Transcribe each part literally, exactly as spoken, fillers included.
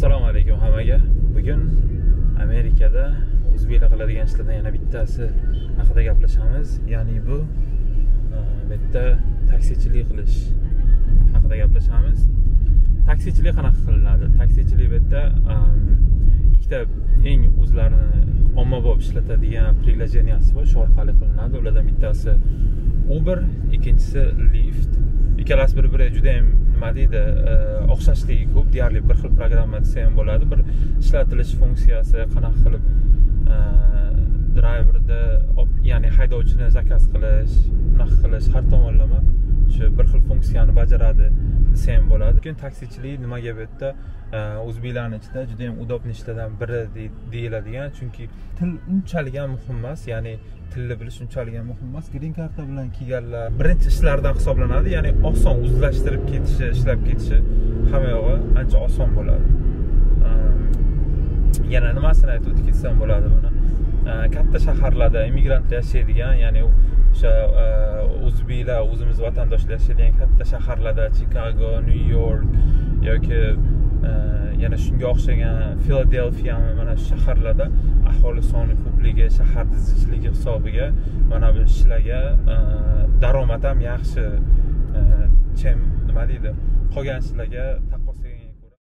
Assalomu alaykum hammaga. Bugun Amerikada o'zbeklar qiladigan ishlardan yana bittasi haqida gaplashamiz. Ya'ni bu bu yerda taksichilik qilish haqida gaplashamiz. Taksichilik qanaqa qilinadi? Taksichilik bu yerda ikkita eng o'zlarini ommabop ishlatadigan privilejeniyasi bor, shu orqali qilinadi. Ulardan bittasi Uber, ikkinchisi Lyft. Ikkalasi bir-biriga juda ham nima deydi, o'xshashligi ko'p, deyarli bir xil programma desa ham bo'ladi. Bir ishlatilish funksiyasi, qanaqa qilib driverda, ya'ni haydovchini zakaz qilish, unaqa qilish, har tomonlama shu bir xil funksiyani bajaradi desa ham bo'ladi. Lekin taksichilik nimaga bu yerda o'zbeklarning ichida juda ham udobni ishlardan biri deyiladigan, chunki til unchalik ham muhim emas, ya'ni tilni bilish unchalik ham muhim emas. Green karta bilan kelganlar birinchi ishlardan hisoblanadi, ya'ni oson o'zlashtirib ketishi, ishlab ketishi hamma yog'i ancha oson bo'ladi. Yana nimasini aytib o'tib ketsam bo'ladi buni? Katta shaharlarda immigrantlar yashaydigan, ya'ni o'sha o'zbeklar, o'zimiz vatandoshlar yashaydigan katta shaharlarda, Chicago, New York yoki yana shunga o'xshagan Philadelphia, mana shu shaharlarda aholi soni ko'pligi, shahar zichligi hisobiga mana bu ishlarga daromad ham yaxshi, chem nima deydi, qolgan ishlarga taqqoslaganiga ko'ra.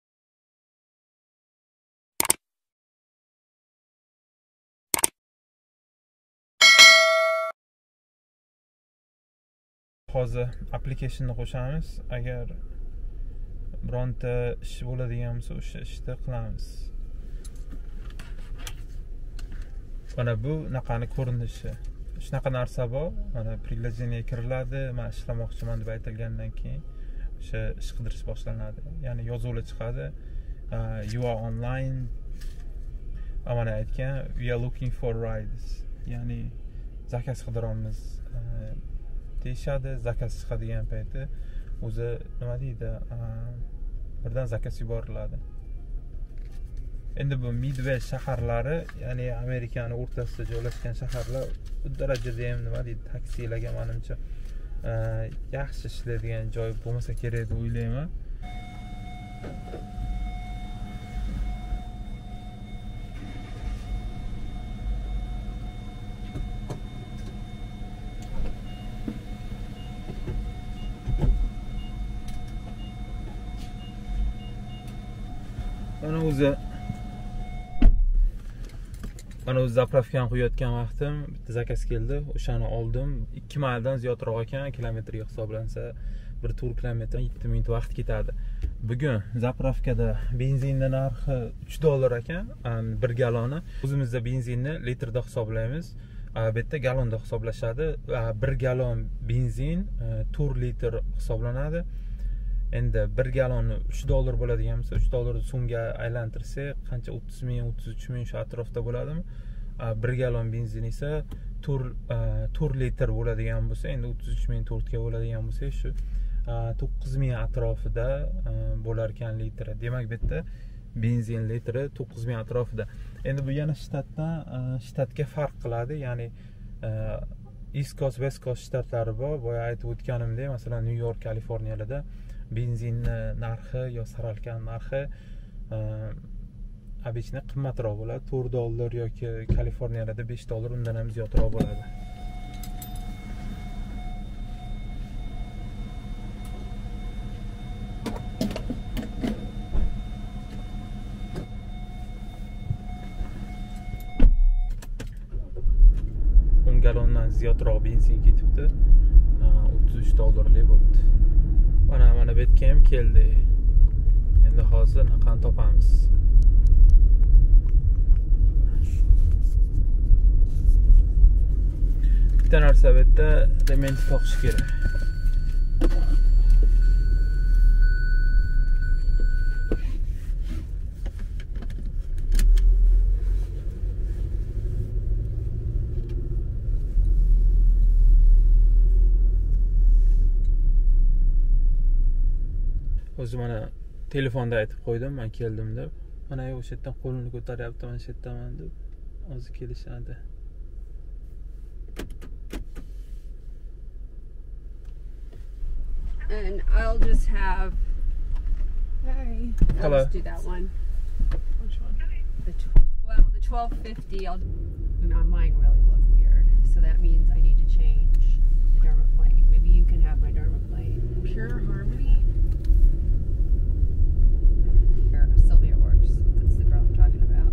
Hozir applicationni qo'shamiz. Agar bironta ish bo'ladigan bo'lsa, o'sha ishni qilamiz. Mana bu naqani ko'rinishi. Shunaqa narsa bor. Mana privilejeniyga kiriladi. Men ishlamoqchiman deb aytilgandan keyin o'sha ish qidirish boshlanadi. Ya'ni yozuvlar chiqadi. You are online. Mana aytgan, we are looking for rides. Ya'ni zakaz qidiramiz deyishadi. Zakaz chiqadigan payti o'zi nima deydi, birdan zakaz yuboriladi. Endi bu Midwest shaharlari, ya'ni Amerikaning o'rtasida joylashgan shaharlar bu darajada ham nima deydi, taksilarga menimcha yaxshi ishlaydigan joy bo'lmasa kerak deb o'ylayman. Mana o'zi Mana o'zi zapravkani qo'yayotgan vaqtim bitta zakaz keldi. O'shani oldim. ikki mayldan ziyodroq ekan, kilometrga hisoblansa bir tur kilometrdan yetti minut vaqt ketadi. Bugun zapravkada benzinning narxi uch dollar ekan, bir galoni. O'zimizda benzinni litrda hisoblaymiz. Bu yerda galonda hisoblashadi. bir galon benzin to'rt litr hisoblanadi. Endi bir galonni uch dollar bo'ladigan bo'lsa, uch dollarni so'mga aylantirsak, qancha o'ttiz ming, o'ttiz uch ming shu atrofda bo'ladimi? bir galon benzin esa to'rt litr bo'ladigan bo'lsa, endi o'ttiz uch ming to'rt ga bo'ladigan bo'lsa, shu to'qqiz ming atrofida bo'lar ekan litri. Demak, bu yerda benzin litri to'qqiz ming atrofida. Endi bu yana shtatdan shtatga farq qiladi, ya'ni East Coast, West Coast shtatlari bor. Boya aytib o'tganimdek, masalan, New York, Kaliforniyalarda benzinni narxi yo saralkan narxi обычно qimmatroq bo'ladi, to'rt dollar yoki Kaliforniyada besh dollar, undan ham ziyodroq bo'ladi. o'n galondan ziyodroq benzin ketibdi. o'ttiz uch dollarlik bo'ldi. Mana mana bu yerga ham keldi. Endi hozir naqani topamiz. Bitta narsa bu yerda rementi toqish kerak. O'zi mana telefonda aytib qo'ydim, men keldim deb. Mana o'sha yerdan qo'lini ko'taryapti, mana shu yerdaman deb. Hozir kelishadi. And I'll just have Hey. Hello. I'll just do that one. Which one? The tw well, the twelve fifty. I'll. Now mine really look weird, so that means I need to change the dermaplane. Maybe you can have my dermaplane. Pure Harmony. Here, Sylvia works. That's the girl I'm talking about.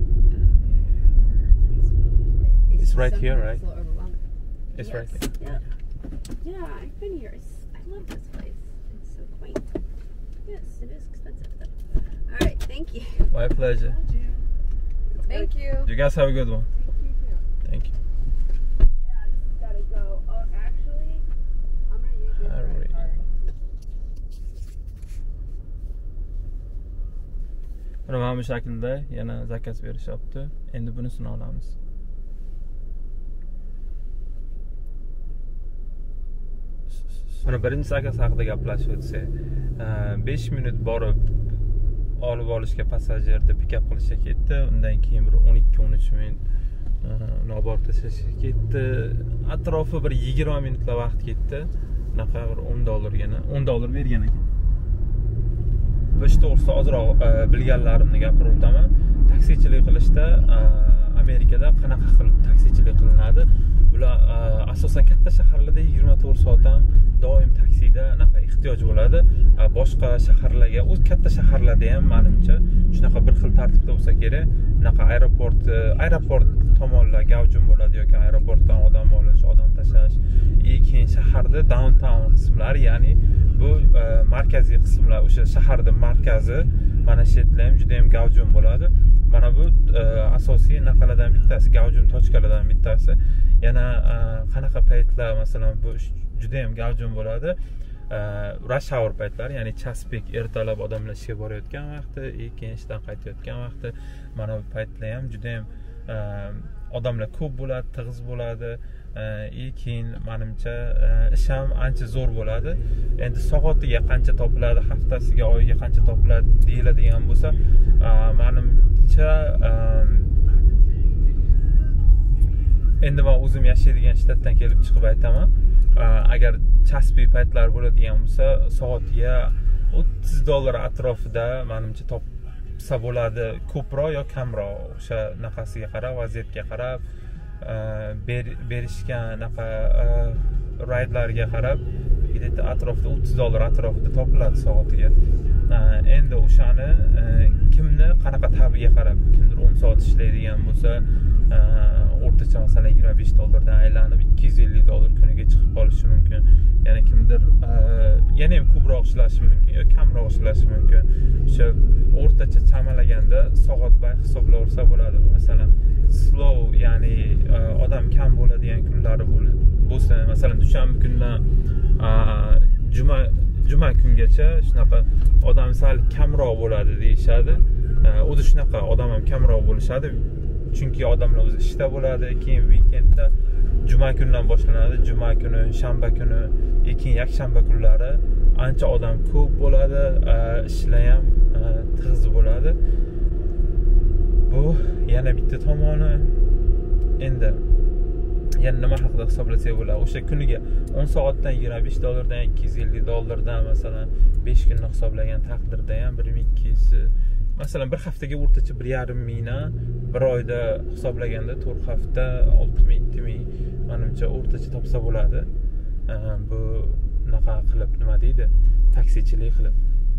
It's right here, sometimes right? a little overwhelming. It's Yes. right there. Yeah. Yeah, I've been here. It's, I love this place. It's so quaint. Yes, it is expensive though. All right, thank you. My pleasure. Told you. Thank you. You guys have a good one. Thank you too. Thank you. Yeah, this has got to go. Oh, actually, I'm gonna use your All credit right. card. Mana mana bu shaklda yana zakaz berishyapti. Endi bunisini olamiz. Mana birinchi zakaz haqida gaplashib o'tsak, besh minut borib olib olishga passajirni pikap qilishga ketdi. Undan keyin bir o'n ikki o'n uch minut uni olib borib tashlashga ketdi. Atrofi bir yigirma minutlar vaqt ketdi. Bunaqa bir o'n dollargina, o'n dollar bergan ekan. Bu ish to'g'risida ozroq bilganlarimni gapirib o'taman. Taksichilik qilishda Amerikada qanaqa qilib taksichilik qilinadi? Bular asosan katta shaharlarda yigirma to'rt soat ham doim taksida anaqa ehtiyoj bo'ladi. Boshqa shaharlarga, o'z katta shaharlarda ham menimcha shunaqa bir xil tartibda bo'lsa kerak. Bunaqa aeroport, aeroport tomonlar gavjum bo'ladi yoki aeroportdan odam olish, odam tashlash. Keyin shaharda downtown qismlari, ya'ni bu markaziy qismlar, o'sha shaharning markazi mana shu yerda ham juda ham gavjum bo'ladi. Mana bu asosiy naqalardan bittasi, gavjum tochkalardan bittasi. Yana qanaqa paytlar, masalan, bu juda ham gavjum bo'ladi. Rush hour paytlari, ya'ni chaspik ertalab odamlar ishga borayotgan vaqti, keyin ishdan qaytayotgan vaqti, mana bu paytlar ham juda ham odamlar ko'p bo'ladi, tig'iz bo'ladi. Keyin menimcha ish ham ancha zo'r bo'ladi. Endi soatiga qancha topiladi, haftasiga, oyiga qancha topiladi deyiladigan bo'lsa, menimcha endi men o'zim yashaydigan shtatdan kelib chiqib aytaman. Agar chaspik paytlar bo'ladigan bo'lsa, soatiga o'ttiz dollar atrofida menimcha topsa bo'ladi, ko'proq yo kamroq, o'sha naqasiga qarab, vaziyatga qarab, berishgan anaqa raydlarga qarab, где-то atrofida o'ttiz dollar atrofida topiladi soatiga. Endi o'shani kimni qanaqa tabiga qarab, kimdir o'n soat ishlaydigan bo'lsa, o'rtacha masalan yigirma besh dollardan aylanib ikki yuz ellik dollar kuniga chiqib qolishi mumkin. Yana kimdir yana ham ko'proq ishlashi mumkin yoki kamroq ishlashi mumkin. O'sha o'rtacha chamalaganda soatbay hisoblaversa bo'ladi. Masalan, slow, ya'ni odam kam bo'ladigan kunlari bo'lsa, masalan, dushanba kundan juma juma kungacha shunaqa odam sal kamroq bo'ladi deyishadi. O'zi shunaqa odam ham kamroq bo'lishadi. Chunki odamlar o'zi ishda bo'ladi, keyin vikendda juma kundan boshlanadi, juma kuni, shanba kuni, keyin yakshanba kunlari ancha odam ko'p bo'ladi, ishlar ham tig'iz bo'ladi. Bu yana bitta tomoni. Endi yana nima haqida hisoblasak bo'ladi? O'sha kuniga o'n soatdan yigirma besh dollardan ikki yuz ellik dollardan masalan besh kunni hisoblagan taqdirda ham bir ming ikki yuz, masalan bir haftaga o'rtacha bir yarim mingdan, bir oyda hisoblaganda to'rt hafta olti ming yetti ming menimcha o'rtacha topsa bo'ladi. Bu naqa qilib nima deydi? Taksichilik qilib.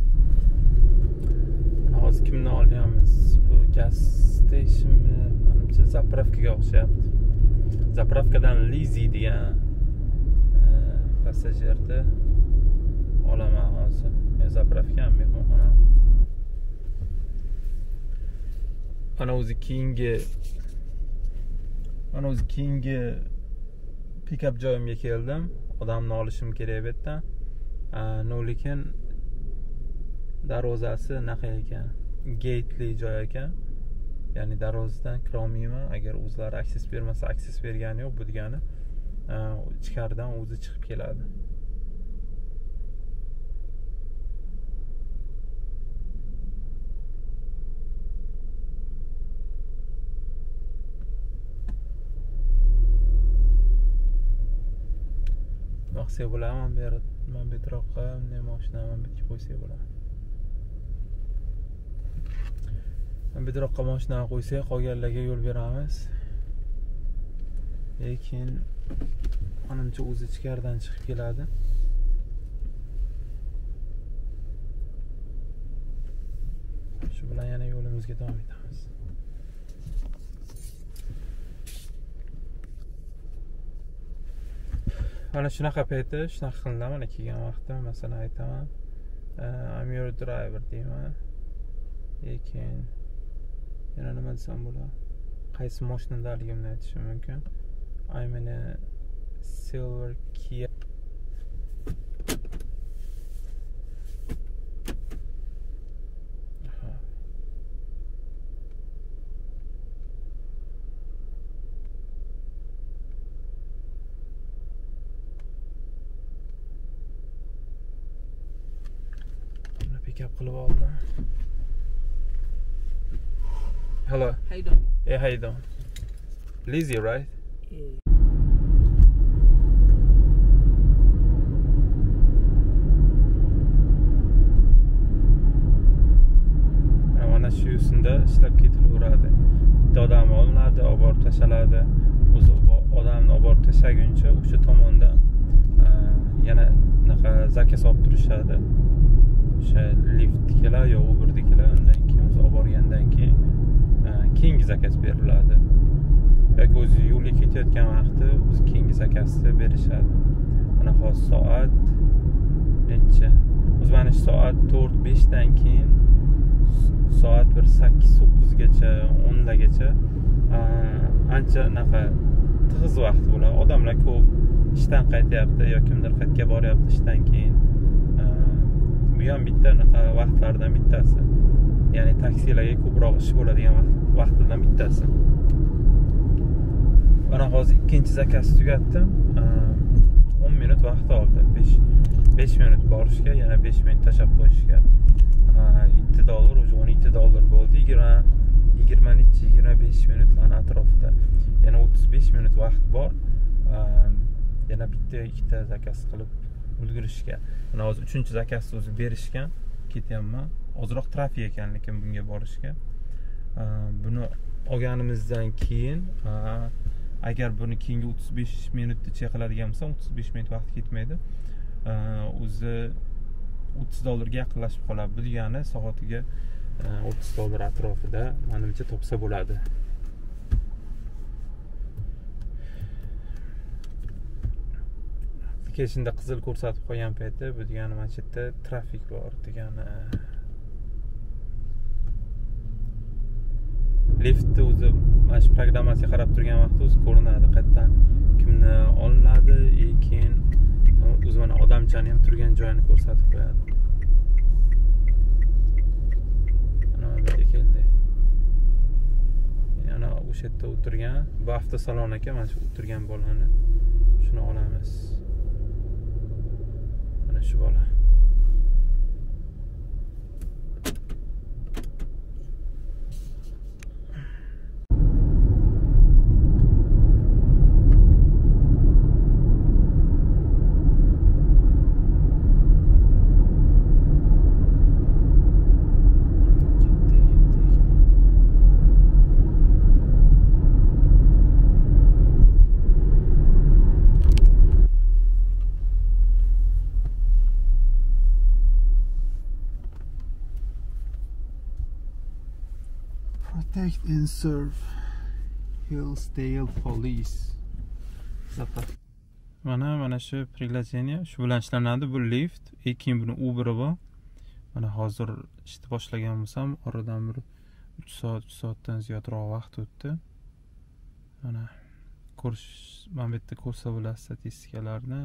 Hozir kimni olyapmiz? Bu gas stationmi? Menimcha zapravkaga o'xshayapti. Zapravkadan Lizi degan passajirni olaman hozir. Zapravka ham mehmonxona. Mana o'zi keyingi mana o'zi keyingi pick-up joyimga keldim. Odamni olishim kerak bu yerdan. No, lekin darvozasi naqa ekan, gateli joy ekan. Ya'ni darvozadan kira olmayman. Agar o'zlari akses bermasa, akses bergani yo'q, bu degani ichkaridan o'zi chiqib keladi. Maqsad bo'laman, men bu yerga, men bu yerga, men bu yerga qo'ysak bo'ladi. Bedroqqa mashina qo'ysak, qolganlarga yo'l beramiz. Lekin menimcha o'zi ichkaridan chiqib keladi. Shu bilan yana yo'limizga davom etamiz. Mana shunaqa payti, shunaqa qildim. Mana kelgan vaqtim, masalan aytaman, I'm your driver deyman. Lekin yana nima desam bo'ladi? Qaysi mashinaligimni aytishim mumkin. I'm in a silver Kia. Pick up qilib oldim. Hello. How you doing? Hey, how you doing? Lizzie, right? Yeah. Mana shu yo'sinda ishlab ketilaveradi. Bitta odam olinadi, olib borib tashlanadi. O'zi odamni olib borib tashlaguncha o'sha tomonda yana bunaqa zakaz olib turishadi. O'sha liftdagilar yo Uberdagilar, undan keyin o'zi olib borgandan keyin keyingi zakaz beriladi. Yoki o'zi yo'lga ketayotgan vaqtda o'zi keyingi zakazni berishadi. Mana hozir soat necha? O'zi mana shu soat to'rt besh dan keyin soat bir sakkiz to'qqiz gacha, o'n dagacha ancha naqa tig'iz vaqt bo'ladi. Odamlar ko'p ishdan qaytyapti yoki kimdir qaytga boryapti ishdan keyin. Bu ham bitta naqa vaqtlardan bittasi. Ya'ni taksilarga ko'proq ish bo'ladigan vaqtlardan bittasi. Mana hozir ikkinchi zakazni tugatdim. o'n minut vaqt oldi. besh minut borishga, yana besh minut tashab qo'yishga. yetti dollar, o'zi o'n yetti dollar bo'ldi. yigirma necha yigirma besh minutlar atrofida. Yana o'ttiz besh minut vaqt bor. Yana bitta ikkita zakaz qilib ulgurishga. Mana hozir uchinchi zakazni o'zi berishgan. Ketyapman. Ozroq trafik ekan, lekin bunga borishga. Buni olganimizdan keyin agar buni keyingi o'ttiz besh minutda chaqiladigan bo'lsam, o'ttiz besh minut vaqt ketmaydi. O'zi o'ttiz dollarga yaqinlashib qoladi. Bu degani soatiga o'ttiz dollar atrofida menimcha topsa bo'ladi. Applicationda qizil ko'rsatib qo'ygan payti, bu degani mana shu yerda trafik bor degani. Liftni o'zi mana shu programmasiga qarab turgan vaqtda o'zi ko'rinadi, qayerdan kimni olinadi, keyin o'zi mana odamchani ham turgan joyini ko'rsatib qo'yadi. Mana bu yerga keldi. Yana o'sha yerda o'tirgan, bu avtosalon ekan, mana shu o'tirgan bolani shuni olamiz. Mana shu bola. Protect and serve. Hillsdale Police. Mana mana shu приглашение, shu bilan ishlanadi. Bu lift, keyin buni Uber bor. Mana hozir ishni boshlagan bo'lsam, oradan bir uch soat, uch soatdan ziyodroq vaqt o'tdi. Mana ko'rish, mana bu yerda ko'rsa bo'lasiz statistikalarni.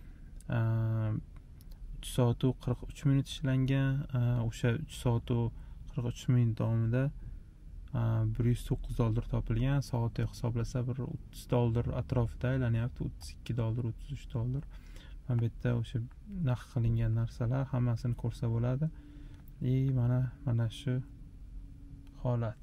uch soat u qirq uch minut ishlangan. O'sha uch soat u qirq uch minut davomida bir yuz to'qqiz dollar topilgan. Soatga hisoblasa bir o'ttiz dollar atrofida aylanyapti. o'ttiz ikki dollar, o'ttiz uch dollar. Mana bu yerda o'sha narx qilingan narsalar hammasini ko'rsa bo'ladi. E mana mana shu holat.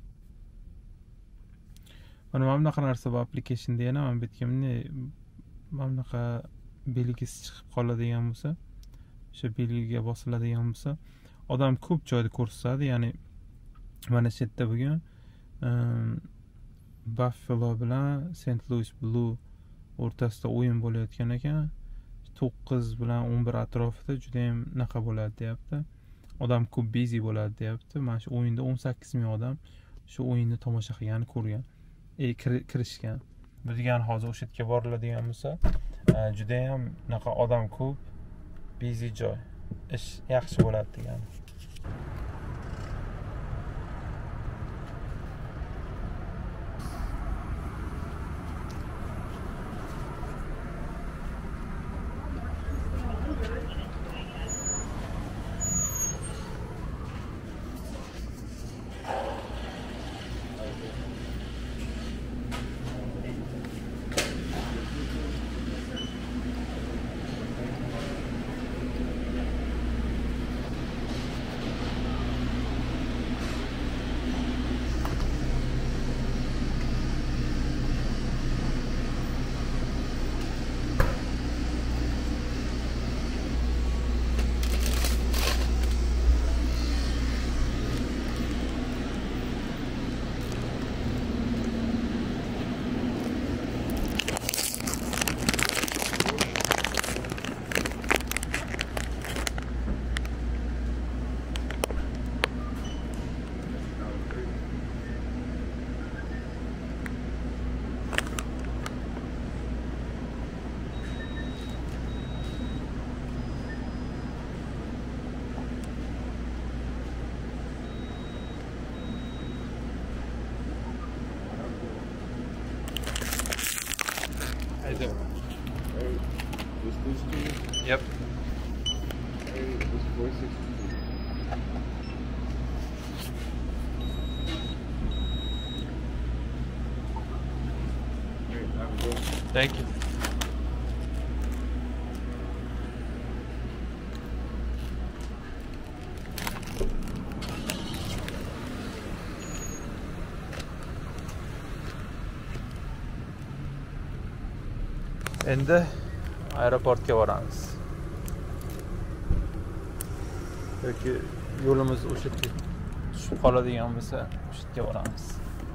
Mana mana bunaqa narsa bor applicationda yana mana bu yerga mana bunaqa belgisi chiqib qoladigan bo'lsa, o'sha belgiga bosiladigan bo'lsa, odam ko'p joyda ko'rsatadi. Ya'ni mana shu yerda bugun Buffalo bilan Saint Louis Blue o'rtasida o'yin bo'layotgan ekan. to'qqiz bilan o'n bir atrofida juda ham naqa bo'ladi deyapti. Odam ko'p busy bo'ladi deyapti. Mana shu o'yinda o'n sakkiz ming odam shu o'yinni tomosha qilgan, ko'rgan, e kirishgan. Bu degani hozir o'sha yerga boriladigan bo'lsa, juda ham naqa odam ko'p, busy joy. Ish yaxshi bo'ladi degani. Hey, was this two? Yep. Hey, it was four sixty-two. Hey, have a good one. Thank you. Endi aeroportga boramiz. Yoki yo'limiz o'sha yerga tushib qoladigan bo'lsa, o'sha yerga boramiz.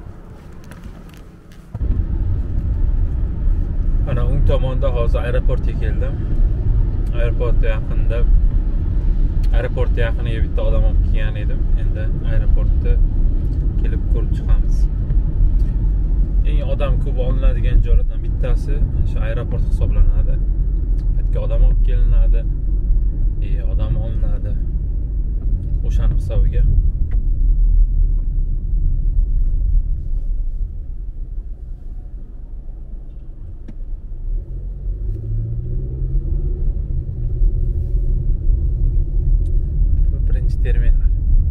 Mana o'ng tomonda hozir aeroportga keldim. Aeroportga yaqinda aeroportga yaqiniga bitta odam olib kelgan edim. Endi aeroportda kelib ko'rib chiqamiz. Eng odam ko'p olinadigan joylardan bittasi shu aeroport hisoblanadi. Bu yerga odam olib kelinadi, e, odam olinadi. O'shaning hisobiga. Bu birinchi terminal.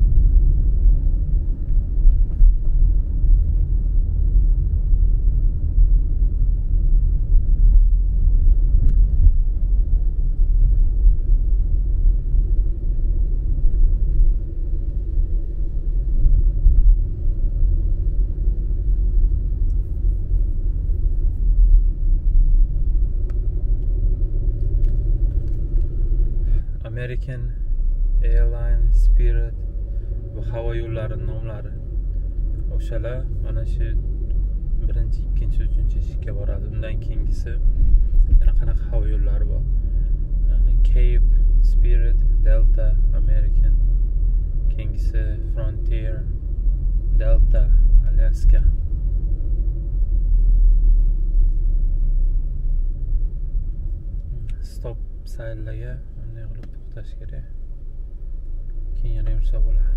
American Airlines, Spirit va havo yo'llari nomlari. O'shalar mana shu birinchi, ikkinchi, uchinchi eshikka boradi. Undan keyingisi yana qanaqa havo yo'llari bor? Cape, Spirit, Delta, American. Keyingisi Frontier, Delta, Alaska. Stop sayillarga bunday qilib to'xtash kerak. Keyin yana yursa bo'ladi.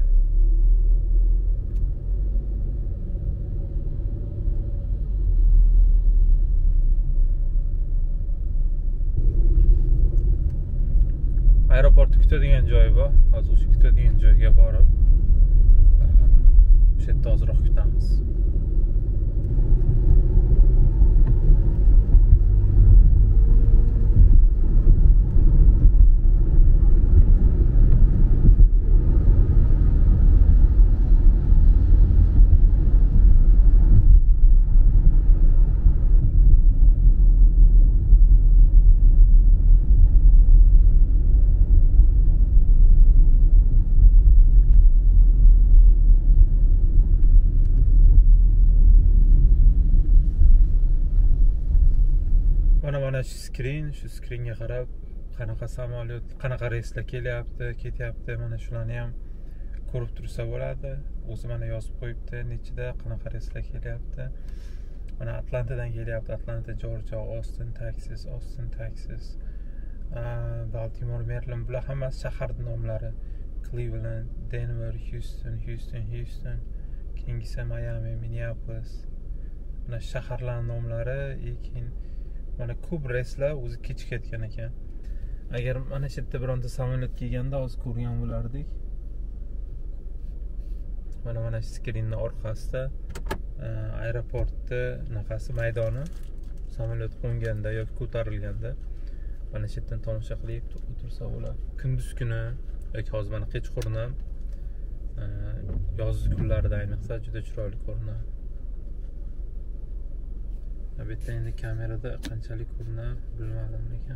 Aeroportda kutadigan joy bor. Hozir o'sha kutadigan joyga borib, o'sha yerda ozroq kutamiz. Mana mana shu skrin, shu skringa qarab qanaqa samolyot, qanaqa reyslar kelyapti, ketyapti, mana shularni ham ko'rib tursa bo'ladi. O'zi mana yozib qo'yibdi, nechida qanaqa reyslar kelyapti. Mana Atlantadan kelyapti, Atlanta, Georgia, Austin, Texas, Austin, Texas, Baltimore, Maryland, bular hammasi shahar nomlari. Cleveland, Denver, Houston, Houston, Houston, keyingisi Miami, Minneapolis. Mana shaharlar nomlari, lekin mana ko'p reyslar o'zi kech ketgan ekan. Agar mana shu yerda bironta samolyot kelganda hozir ko'rgan bo'lardik. Mana mana shu skrinning orqasida aeroportda naqasi maydoni samolyot qo'nganda yoki ko'tarilganda mana shu yerdan tomosha qilib o'tirsa bo'ladi. Kunduz kuni yoki hozir mana kechqurun ham yoz kunlarida ayniqsa juda chiroyli ko'rinadi. Bu yerda endi kamerada qanchalik ko'rinar bilmadim lekin.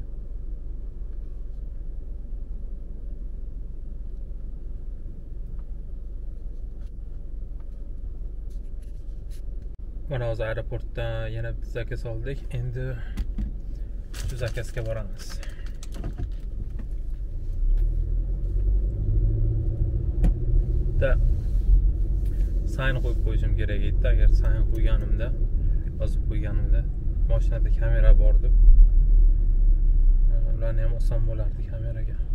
Mana hozir aeroportdan yana bitta zakaz oldik. Endi shu zakazga boramiz. Da sign qo'yib qo'yishim kerak edi. Agar sign qo'yganimda, yozib qo'yganimda mashinada kamera bor deb, ularni ham oson bo'lardi kameraga.